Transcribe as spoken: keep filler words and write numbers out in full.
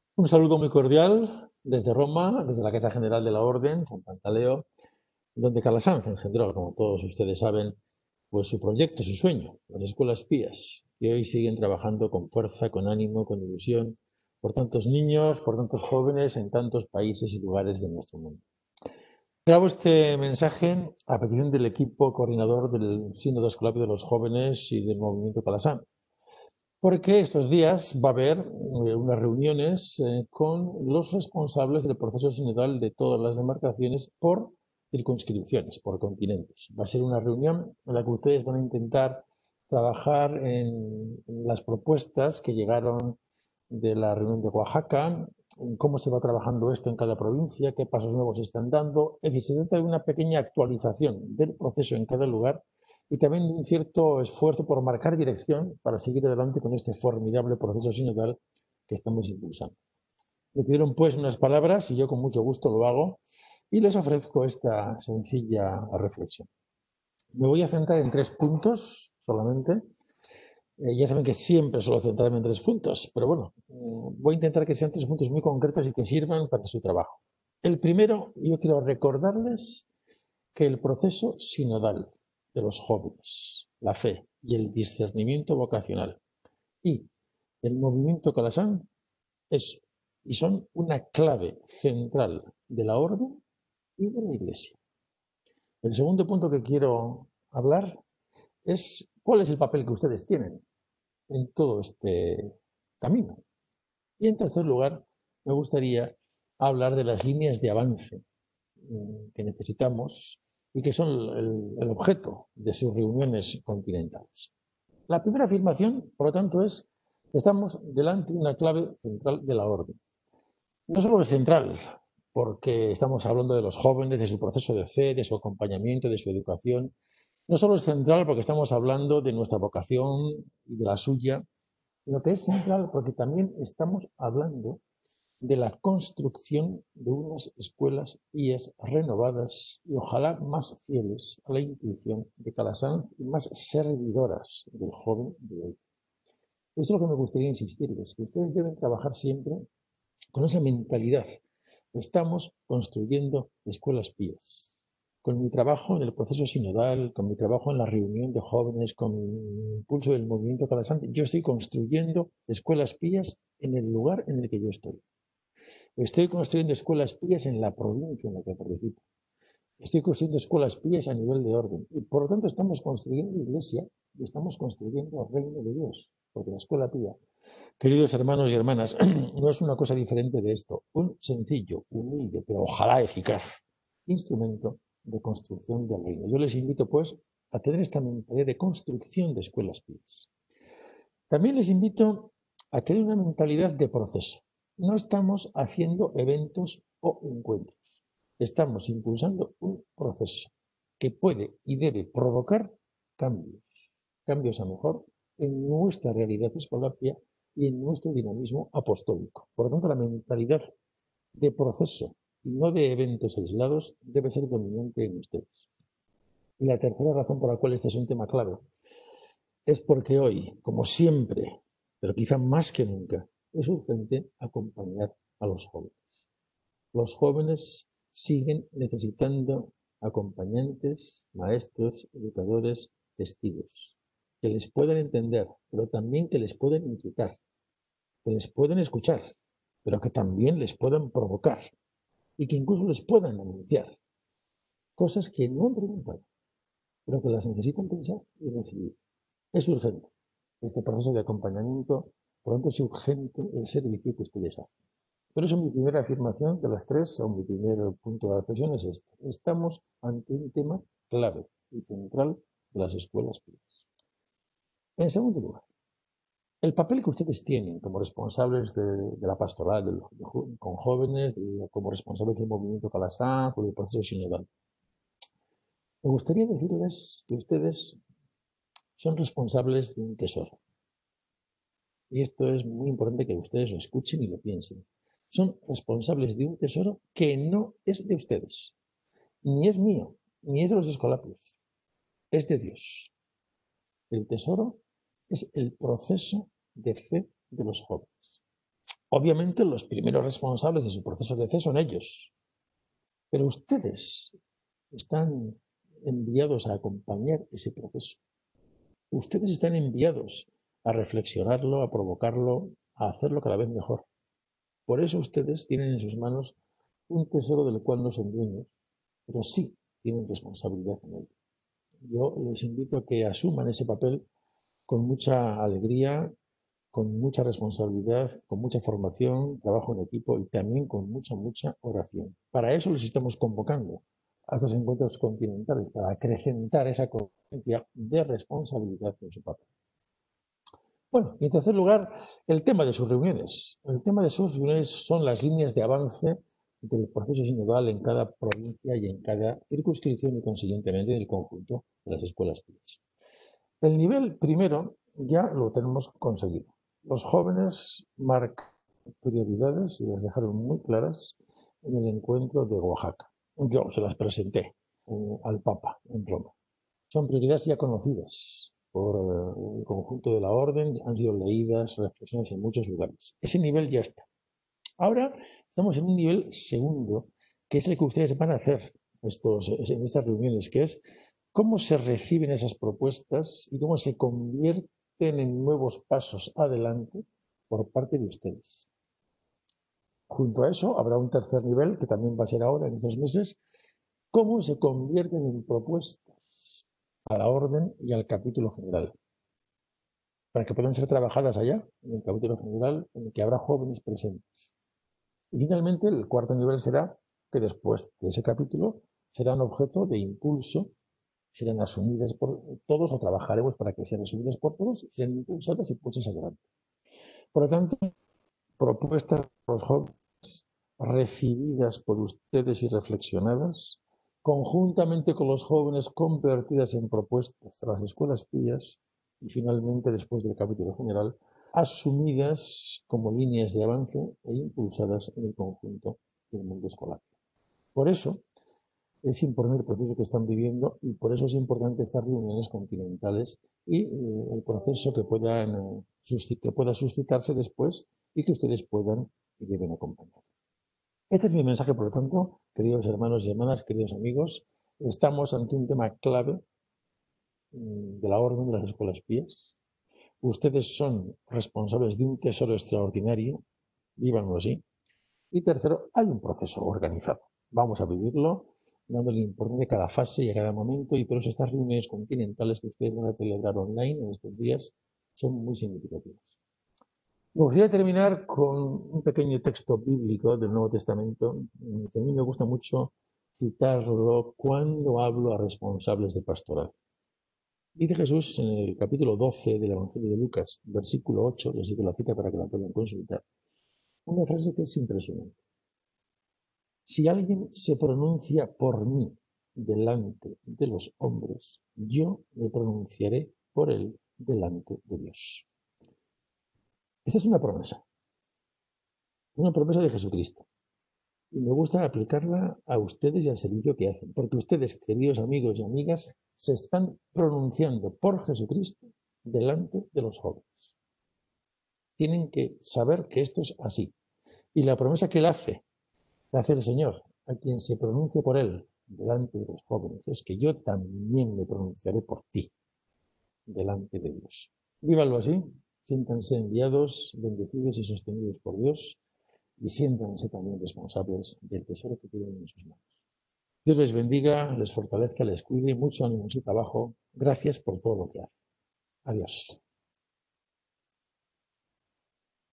Un saludo muy cordial desde Roma, desde la Casa General de la Orden, San Pantaleo, donde Calasanz engendró, como todos ustedes saben, pues su proyecto, su sueño, las escuelas pías, que hoy siguen trabajando con fuerza, con ánimo, con ilusión, por tantos niños, por tantos jóvenes en tantos países y lugares de nuestro mundo. Grabo este mensaje a petición del equipo coordinador del Sínodo Escolapio de los Jóvenes y del Movimiento Calasanz, porque estos días va a haber eh, unas reuniones eh, con los responsables del proceso sinodal de todas las demarcaciones por circunscripciones, por continentes. Va a ser una reunión en la que ustedes van a intentar trabajar en las propuestas que llegaron de la reunión de Oaxaca, en cómo se va trabajando esto en cada provincia, qué pasos nuevos se están dando. Es decir, se trata de una pequeña actualización del proceso en cada lugar y también un cierto esfuerzo por marcar dirección para seguir adelante con este formidable proceso sinodal que estamos impulsando. Me pidieron pues unas palabras y yo con mucho gusto lo hago y les ofrezco esta sencilla reflexión. Me voy a centrar en tres puntos solamente. Eh, ya saben que siempre suelo centrarme en tres puntos, pero bueno, voy a intentar que sean tres puntos muy concretos y que sirvan para su trabajo. El primero, yo quiero recordarles que el proceso sinodal de los jóvenes, la fe y el discernimiento vocacional y el movimiento Calasán es y son una clave central de la orden y de la Iglesia. El segundo punto que quiero hablar es cuál es el papel que ustedes tienen en todo este camino. Y en tercer lugar, me gustaría hablar de las líneas de avance que necesitamos y que son el, el objeto de sus reuniones continentales. La primera afirmación, por lo tanto, es que estamos delante de una clave central de la orden. No solo es central, porque estamos hablando de los jóvenes, de su proceso de fe, de su acompañamiento, de su educación. No solo es central porque estamos hablando de nuestra vocación y de la suya, sino que es central porque también estamos hablando de la construcción de unas escuelas pías renovadas y ojalá más fieles a la intuición de Calasanz y más servidoras del joven de hoy. Esto es lo que me gustaría insistirles, que ustedes deben trabajar siempre con esa mentalidad. Estamos construyendo escuelas pías. Con mi trabajo en el proceso sinodal, con mi trabajo en la reunión de jóvenes, con mi impulso del movimiento Calasanz, yo estoy construyendo escuelas pías en el lugar en el que yo estoy. Estoy construyendo escuelas pías en la provincia en la que participo. Estoy construyendo escuelas pías a nivel de orden. Y por lo tanto estamos construyendo iglesia y estamos construyendo el reino de Dios. Porque la escuela pía, queridos hermanos y hermanas, no es una cosa diferente de esto. Un sencillo, humilde, pero ojalá eficaz instrumento de construcción del reino. Yo les invito, pues, a tener esta mentalidad de construcción de escuelas pías. También les invito a tener una mentalidad de proceso. No estamos haciendo eventos o encuentros. Estamos impulsando un proceso que puede y debe provocar cambios, cambios a mejor en nuestra realidad escolapia y en nuestro dinamismo apostólico. Por lo tanto, la mentalidad de proceso y no de eventos aislados debe ser dominante en ustedes. Y la tercera razón por la cual este es un tema clave es porque hoy, como siempre, pero quizá más que nunca, es urgente acompañar a los jóvenes. Los jóvenes siguen necesitando acompañantes, maestros, educadores, testigos, que les puedan entender, pero también que les puedan inquietar, que les puedan escuchar, pero que también les puedan provocar y que incluso les puedan anunciar cosas que no han preguntado, pero que las necesitan pensar y recibir. Es urgente. Este proceso de acompañamiento, por lo tanto, es urgente el servicio que ustedes hacen. Por eso mi primera afirmación de las tres, o mi primer punto de reflexión es este. Estamos ante un tema clave y central de las escuelas públicas. En segundo lugar, el papel que ustedes tienen como responsables de, de la pastoral de, de, con jóvenes, de, como responsables del movimiento Calasanz o del proceso sinodal. Me gustaría decirles que ustedes son responsables de un tesoro. Y esto es muy importante que ustedes lo escuchen y lo piensen. Son responsables de un tesoro que no es de ustedes, ni es mío, ni es de los escolapios, es de Dios. El tesoro es el proceso de fe de los jóvenes. Obviamente los primeros responsables de su proceso de fe son ellos, pero ustedes están enviados a acompañar ese proceso. Ustedes están enviados a reflexionarlo, a provocarlo, a hacerlo cada vez mejor. Por eso ustedes tienen en sus manos un tesoro del cual no son dueños, pero sí tienen responsabilidad en él. Yo les invito a que asuman ese papel con mucha alegría, con mucha responsabilidad, con mucha formación, trabajo en equipo y también con mucha, mucha oración. Para eso les estamos convocando a estos encuentros continentales, para acrecentar esa conciencia de responsabilidad en su papel. Bueno, y en tercer lugar, el tema de sus reuniones. El tema de sus reuniones son las líneas de avance del proceso sinodal en cada provincia y en cada circunscripción y, consiguientemente, en el conjunto de las escuelas pías. El nivel primero ya lo tenemos conseguido. Los jóvenes marcan prioridades y las dejaron muy claras en el encuentro de Oaxaca. Yo se las presenté eh, al Papa en Roma. Son prioridades ya conocidas por eh, el conjunto de la orden, han sido leídas, reflexiones en muchos lugares. Ese nivel ya está. Ahora estamos en un nivel segundo, que es el que ustedes van a hacer estos, en estas reuniones, que es cómo se reciben esas propuestas y cómo se convierten en nuevos pasos adelante por parte de ustedes. Junto a eso habrá un tercer nivel, que también va a ser ahora, en estos meses, cómo se convierten en propuestas a la orden y al capítulo general, para que puedan ser trabajadas allá, en el capítulo general, en el que habrá jóvenes presentes. Y finalmente, el cuarto nivel será que después de ese capítulo serán objeto de impulso, serán asumidas por todos o trabajaremos para que sean asumidas por todos, sean impulsadas y puestas adelante. Por lo tanto, propuestas por los jóvenes recibidas por ustedes y reflexionadas, conjuntamente con los jóvenes convertidas en propuestas a las escuelas pías y finalmente, después del capítulo general, asumidas como líneas de avance e impulsadas en el conjunto del mundo escolar. Por eso es importante el proceso que están viviendo y por eso es importante estas reuniones continentales y eh, el proceso que, puedan, eh, que pueda suscitarse después y que ustedes puedan y deben acompañar. Este es mi mensaje, por lo tanto, queridos hermanos y hermanas, queridos amigos. Estamos ante un tema clave de la orden de las escuelas pías. Ustedes son responsables de un tesoro extraordinario, vívanlo así. Y tercero, hay un proceso organizado. Vamos a vivirlo, dándole importancia a cada fase y a cada momento, y por eso estas reuniones continentales que ustedes van a celebrar online en estos días son muy significativas. Me gustaría terminar con un pequeño texto bíblico del Nuevo Testamento, que a mí me gusta mucho citarlo cuando hablo a responsables de pastoral. Dice Jesús en el capítulo doce del Evangelio de Lucas, versículo ocho, les digo la cita para que la puedan consultar, una frase que es impresionante. Si alguien se pronuncia por mí delante de los hombres, yo me pronunciaré por él delante de Dios. Esta es una promesa, una promesa de Jesucristo. Y me gusta aplicarla a ustedes y al servicio que hacen, porque ustedes, queridos amigos y amigas, se están pronunciando por Jesucristo delante de los jóvenes. Tienen que saber que esto es así. Y la promesa que él hace, la hace el Señor, a quien se pronuncie por él delante de los jóvenes, es que yo también me pronunciaré por ti delante de Dios. Vívanlo así, siéntanse enviados, bendecidos y sostenidos por Dios, y siéntanse también responsables del tesoro que tienen en sus manos. Dios les bendiga, les fortalezca, les cuide, mucho ánimo en su trabajo. Gracias por todo lo que hacen. Adiós.